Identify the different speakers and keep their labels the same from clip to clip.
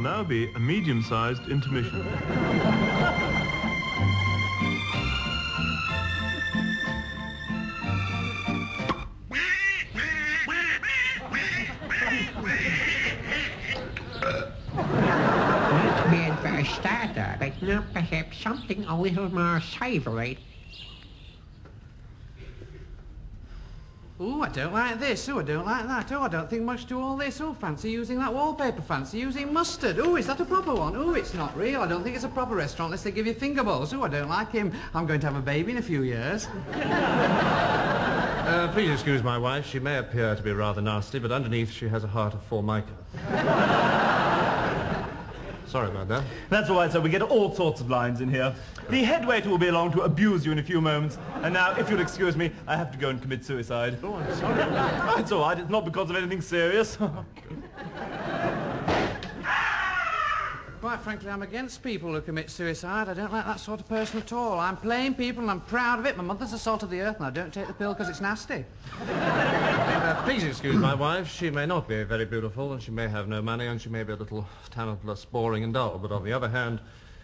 Speaker 1: now be a medium-sized intermission.
Speaker 2: Not bad for a starter, but not perhaps something a little more savoury.
Speaker 3: Oh, I don't like this. Oh, I don't like that. Oh, I don't think much to all this. Oh, fancy using that wallpaper. Fancy using mustard. Oh, is that a proper one? Oh, it's not real. I don't think it's a proper restaurant unless they give you finger bowls. Oh, I don't like him. I'm going to have a baby in a few years.
Speaker 4: Please excuse my wife. She may appear to be rather nasty, but underneath she has a heart of Formica. Sorry about that.
Speaker 5: That's all right, sir. We get all sorts of lines in here. The head waiter will be along to abuse you in a few moments. And now, if you'll excuse me, I have to go and commit suicide.
Speaker 4: Oh, I'm sorry.
Speaker 5: Oh, it's all right. It's not because of anything serious.
Speaker 3: Quite frankly, I'm against people who commit suicide. I don't like that sort of person at all. I'm plain people and I'm proud of it. My mother's the salt of the earth and I don't take the pill because it's nasty.
Speaker 4: Please excuse my wife. She may not be very beautiful and she may have no money and she may be a little talentless, boring and dull. But on the other hand...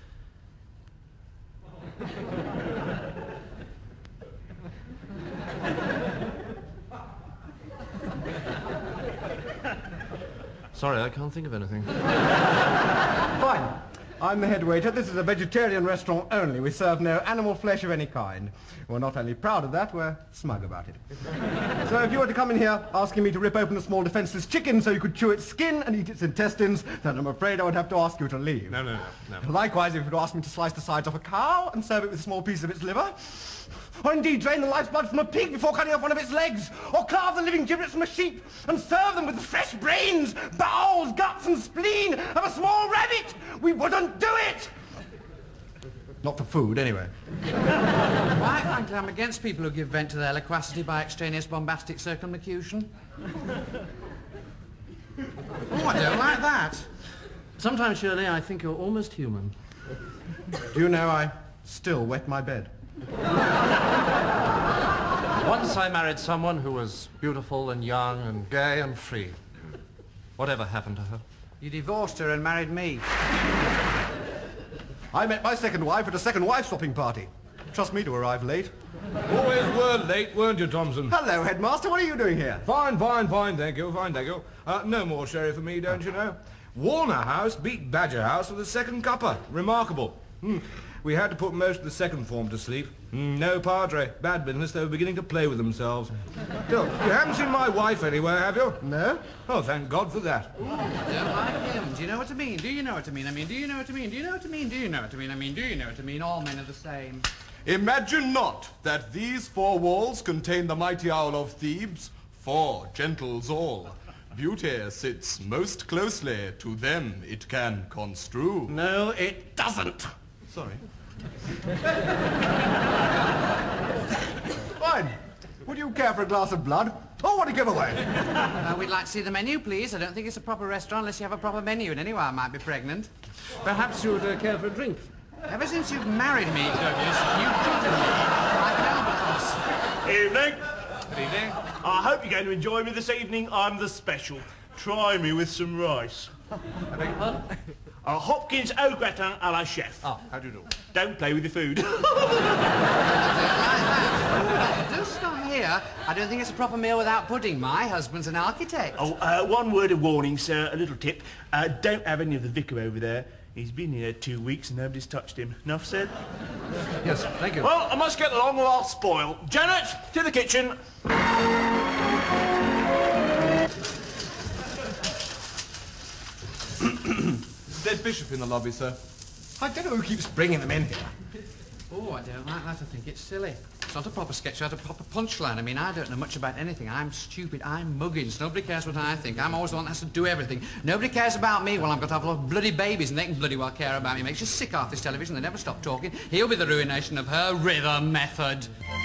Speaker 4: Sorry, I can't think of anything.
Speaker 6: Fine. I'm the head waiter. This is a vegetarian restaurant only. We serve no animal flesh of any kind. We're not only proud of that, we're smug about it. So if you were to come in here asking me to rip open a small defenseless chicken so you could chew its skin and eat its intestines, then I'm afraid I would have to ask you to leave.
Speaker 4: No.
Speaker 6: Likewise, if you would ask me to slice the sides off a cow and serve it with a small piece of its liver, or indeed drain the lifeblood from a pig before cutting off one of its legs, or carve the living giblets from a sheep and serve them with the fresh brains, bowels, guts and spleen of a small rabbit, we wouldn't do it! Not for food, anyway.
Speaker 3: Quite frankly, I'm against people who give vent to their loquacity by extraneous bombastic circumlocution. Oh, I don't like that.
Speaker 4: Sometimes, Shirley, I think you're almost human.
Speaker 6: Do you know I still wet my bed?
Speaker 4: Once I married someone who was beautiful and young and gay and free. Whatever happened to her?
Speaker 3: You divorced her and married me.
Speaker 6: I met my second wife at a second wife swapping party. Trust me to arrive late.
Speaker 7: Always were late, weren't you, Thompson?
Speaker 6: Hello, headmaster. What are you doing here?
Speaker 7: Fine, thank you. No more sherry for me, don't you know? Warner House beat Badger House with a second cuppa. Remarkable. We had to put most of the second form to sleep. No padre. Bad business. They were beginning to play with themselves. Still, you haven't seen my wife anywhere, have you?
Speaker 6: No.
Speaker 7: Oh, thank God for that.
Speaker 3: I don't like him. Do you know what I mean? Do you know what I mean? I mean, do you know what I mean? Do you know what I mean? Do you know what I mean? I mean, do you know what I mean? All men are the same.
Speaker 8: Imagine not that these four walls contain the mighty owl of Thebes, four gentles all. Beauty sits most closely, to them it can construe.
Speaker 6: No, it doesn't. Sorry. Fine. Would you care for a glass of blood? Or what a giveaway?
Speaker 3: We'd like to see the menu, please. I don't think it's a proper restaurant unless you have a proper menu. And anyway, I might be pregnant.
Speaker 4: Perhaps you would care for a drink?
Speaker 3: Ever since you've married me, Douglas, you've treated me like an albatross.
Speaker 5: Evening.
Speaker 3: Good evening.
Speaker 5: I hope you're going to enjoy me this evening. I'm the special. Try me with some rice.
Speaker 3: I beg your pardon?
Speaker 5: A Hopkins au gratin à la chef.
Speaker 3: Oh, how do you do?
Speaker 5: Don't play with your food.
Speaker 3: Just stop here. I don't think it's a proper meal without pudding. My husband's an architect.
Speaker 5: Oh, one word of warning, sir. A little tip. Don't have any of the vicar over there. He's been here 2 weeks and nobody's touched him. Enough said?
Speaker 3: Yes, thank you.
Speaker 5: Well, I must get along or I'll spoil. Janet, to the kitchen.
Speaker 8: Dead bishop in the lobby, sir.
Speaker 6: I don't know who keeps bringing them in here.
Speaker 3: Oh, I don't like that. I think it's silly. It's not a proper sketch, it's a proper punchline. I mean, I don't know much about anything. I'm stupid. I'm muggins. Nobody cares what I think. I'm always the one that has to do everything. Nobody cares about me. Well, I've got to have a lot of bloody babies and they can bloody well care about me. It makes you sick off this television. They never stop talking. He'll be the ruination of her rhythm method.